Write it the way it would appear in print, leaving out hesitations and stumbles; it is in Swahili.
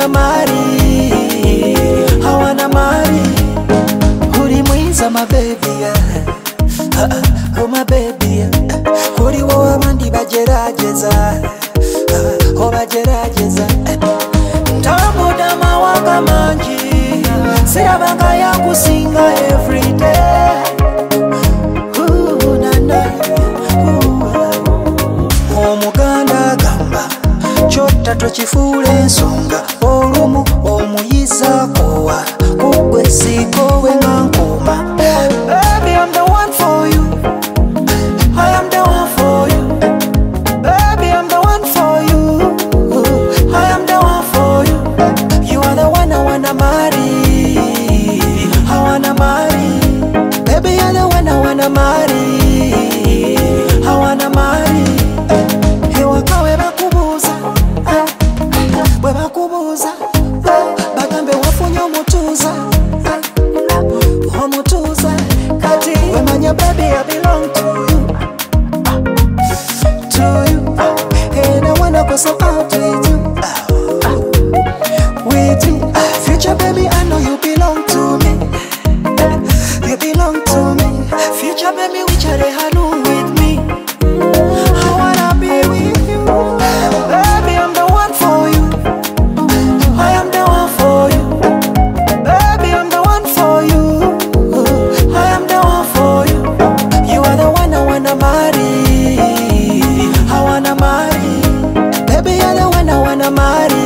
wanna marry, I wanna marry. Uri mwiza my baby, oh my baby. Uri wowe abandi bagerageza, oh bagerageza. Ntamudama wakamanji, sirabanga yakusinga every day. Omuganda gamba chota tochifule ensonga olumu omuyiza kowa kugwe sikowe ngankoma. Baby, I'm the one for you, I am the one for you. Baby, I'm the one for you, I am the one for you. You are the one I wanna marry, I wanna marry. Baby, you're the one I wanna marry, I wanna marry. Bagambe wafunye omutuza, omutuza kati wemanya baby I belong to you, to you. And I wanna go so out with you, with you. Future baby I know you belong to me, you belong to me. Future baby which are they handle with me, I wanna be with you. Baby I'm the one for you, I am the one for you. Baby, I'm the one for you, I am the one for you. You are the one I wanna marry, I wanna marry. Baby, you're the one I wanna marry,